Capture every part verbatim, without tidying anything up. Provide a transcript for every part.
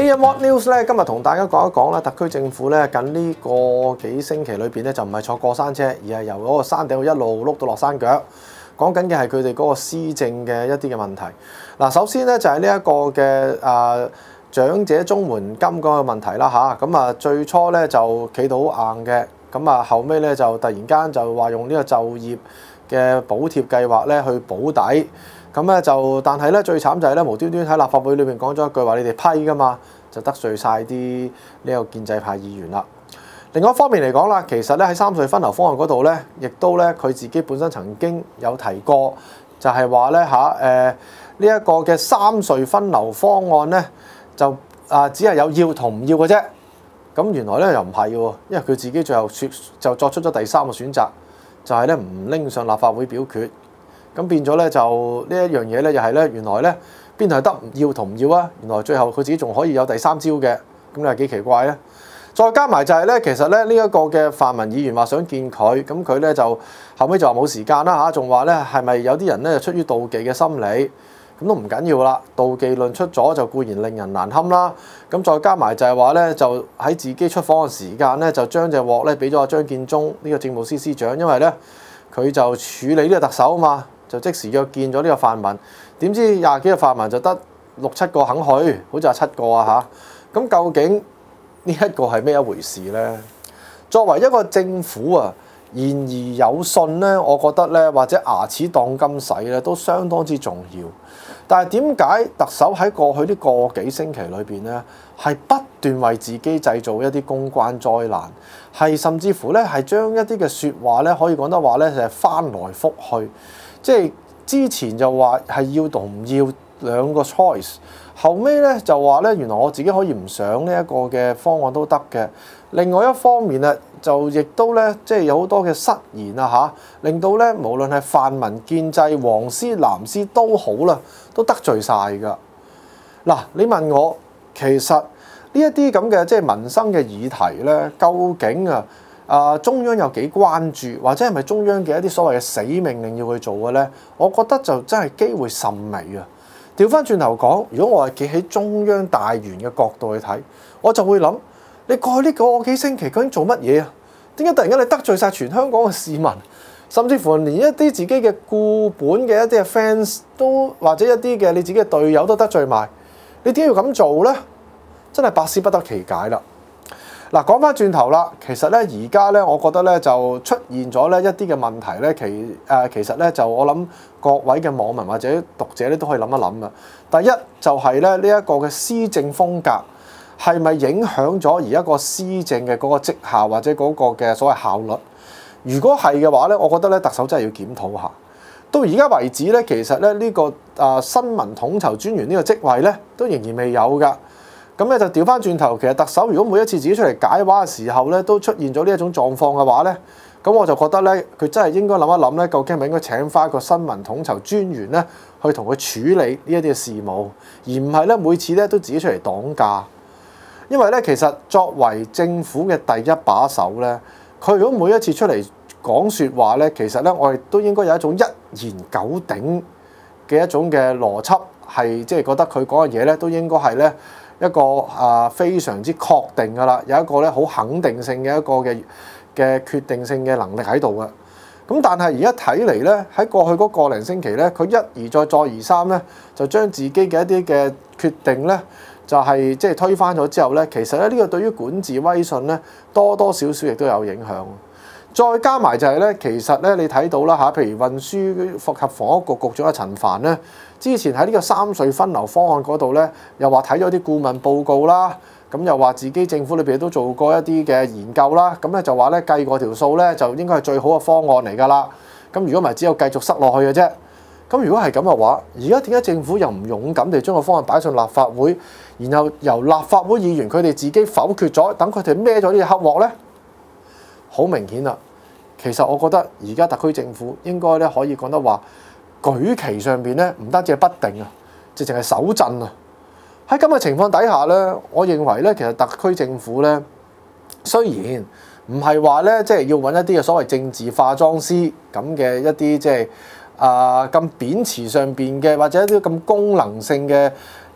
Media What News 咧，今日同大家講一講啦，特區政府咧近呢個幾星期裏邊咧就唔係坐過山車，而係由嗰個山頂一路碌到落山腳。講緊嘅係佢哋嗰個施政嘅一啲嘅問題。嗱，首先咧就係呢一個嘅啊長者綜援金嗰個問題啦吓，咁啊最初咧就企到好硬嘅，咁啊後尾咧就突然間就話用呢個就業嘅補貼計劃咧去補底。咁咧就，但係咧最慘就係咧無端端喺立法會裏邊講咗一句話，你哋批㗎嘛，就得罪晒啲呢個建制派議員啦。另外一方面嚟講啦，其實咧喺三隧分流方案嗰度咧，亦都咧佢自己本身曾經有提過，就係話咧嚇誒呢一個嘅三隧分流方案咧，就啊只係有要同唔要嘅啫。咁原來咧又唔係喎，因為佢自己最後説就作出咗第三個選擇，就係咧唔拎上立法會表決。咁變咗咧就呢一樣嘢咧，又係咧原來咧邊度係得要同唔要啊？原來最後佢自己仲可以有第三招嘅，咁你係幾奇怪咧？再加埋就係咧，其實咧呢一個嘅泛民議員話想見佢，咁佢咧就後尾就話冇時間啦嚇，仲話咧係咪有啲人咧出於妒忌嘅心理？咁都唔緊要啦，妒忌論出咗就固然令人難堪啦。咁再加埋就係話咧，就喺自己出訪嘅時間咧，就將隻鑊咧俾咗阿張建宗呢個政務司司長，因為咧佢就處理呢個特首啊嘛。就即時約見咗呢個泛民，點知廿幾個泛民就得六七個肯去，好似係七個啊嚇。咁究竟呢一個係咩一回事呢？作為一個政府啊，言而有信呢，我覺得咧或者牙齒當金使咧都相當之重要。但係點解特首喺過去呢個幾星期裏邊咧，係不斷為自己製造一啲公關災難，係甚至乎咧係將一啲嘅説話咧可以講得話咧就係翻來覆去。即係之前就話係要同唔要兩個 choice， 後尾咧就話咧原來我自己可以唔上呢一個嘅方案都得嘅。另外一方面咧就亦都咧即係有好多嘅失言啊嚇，令到咧無論係泛民、建制、黃絲、藍絲都好啦，都得罪晒㗎。嗱，你問我其實呢一啲咁嘅即係民生嘅議題咧，究竟啊？啊！中央有幾關注，或者係咪中央嘅一啲所謂嘅死命令要去做嘅咧？我覺得就真係機會甚微啊！調翻轉頭講，如果我係企喺中央大員嘅角度去睇，我就會諗：你過去呢個幾星期究竟做乜嘢啊？點解突然間你得罪晒全香港嘅市民，甚至乎連一啲自己嘅固本嘅一啲嘅 fans 都或者一啲嘅你自己嘅隊友都得罪埋？你點解要咁做咧？真係百思不得其解啦！嗱，講翻轉頭啦，其實咧而家咧，我覺得咧就出現咗咧一啲嘅問題咧，其誒、呃、其實咧就我諗各位嘅網民或者讀者咧都可以諗一諗啊。第一就係咧呢一個嘅施政風格係咪影響咗而家個施政嘅嗰個績效或者嗰個嘅所謂效率？如果係嘅話咧，我覺得咧特首真係要檢討下。到而家為止咧，其實咧呢、這個啊、呃、新聞統籌專員呢個職位咧都仍然未有㗎。咁咧就調翻轉頭，其實特首如果每一次自己出嚟解話嘅時候咧，都出現咗呢一種狀況嘅話咧，咁我就覺得咧，佢真係應該諗一諗咧，究竟係咪應該請翻一個新聞統籌專員咧，去同佢處理呢一啲嘅事務，而唔係咧每次咧都自己出嚟擋架。因為咧，其實作為政府嘅第一把手咧，佢如果每一次出嚟講説話咧，其實咧我哋都應該有一種一言九鼎嘅一種嘅邏輯，係即係覺得佢講嘅嘢咧都應該係咧。一個啊非常之確定㗎啦，有一個咧好肯定性嘅一個嘅嘅決定性嘅能力喺度嘅。咁但係而家睇嚟咧，喺過去嗰個零星期咧，佢一而再再而三咧，就將自己嘅一啲嘅決定咧，就係即係推翻咗之後咧，其實咧呢個對於管治威信咧多多少少亦都有影響。再加埋就係咧，其實咧你睇到啦嚇，譬如運輸及房屋局局長阿陳帆咧，之前喺呢個三隧分流方案嗰度咧，又話睇咗啲顧問報告啦，咁又話自己政府裏邊都做過一啲嘅研究啦，咁咧就話咧計過條數咧，就應該係最好嘅方案嚟㗎啦。咁如果唔係，只有繼續塞落去嘅啫。咁如果係咁嘅話，而家點解政府又唔勇敢地將個方案擺上立法會，然後由立法會議員佢哋自己否決咗，等佢哋孭咗呢個黑鑊咧？好明顯啦，其實我覺得而家特區政府應該咧可以講得話，舉旗上邊咧唔單止係不定啊，直情係手震啊！喺咁嘅情況底下咧，我認為咧，其實特區政府咧雖然唔係話咧，即係要揾一啲嘅所謂政治化妝師咁嘅一啲即係啊咁貶詞上邊嘅，或者一啲咁功能性嘅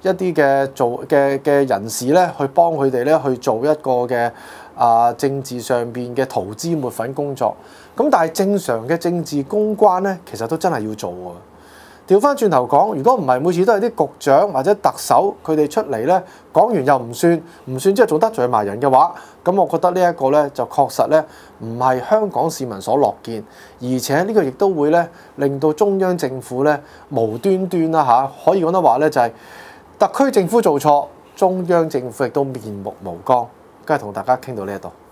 一啲嘅做嘅嘅人士咧，去幫佢哋咧去做一個嘅啊政治上邊嘅塗脂抹粉工作。咁但係正常嘅政治公關咧，其實都真係要做喎。調翻轉頭講，如果唔係每次都係啲局長或者特首佢哋出嚟咧講完又唔算，唔算之後仲得罪埋人嘅話，咁我覺得呢一個咧就確實咧唔係香港市民所樂見，而且呢個亦都會咧令到中央政府咧無端端啦嚇，可以講得話咧就係特區政府做錯，中央政府亦都面目無光。今日同大家傾到呢一度。